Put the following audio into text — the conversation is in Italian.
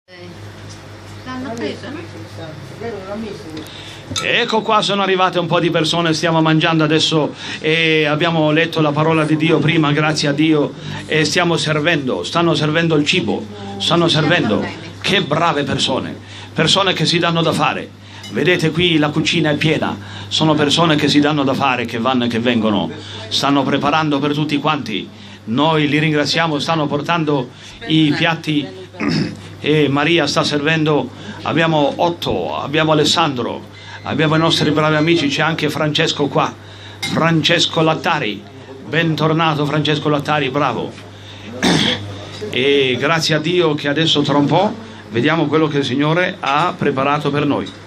L'hanno preso, no? Ecco qua, sono arrivate un po' di persone, stiamo mangiando adesso e abbiamo letto la parola di Dio prima, grazie a Dio, e stiamo servendo, stanno servendo il cibo, stanno servendo. Che brave persone, persone che si danno da fare. Vedete qui la cucina è piena, sono persone che si danno da fare, che vanno e che vengono, stanno preparando per tutti quanti. Noi li ringraziamo, stanno portando i piatti e Maria sta servendo. Abbiamo Otto, abbiamo Alessandro, abbiamo i nostri bravi amici, c'è anche Francesco qua, Francesco Lattari, bentornato Francesco Lattari, bravo. E grazie a Dio che adesso tra un po' vediamo quello che il Signore ha preparato per noi.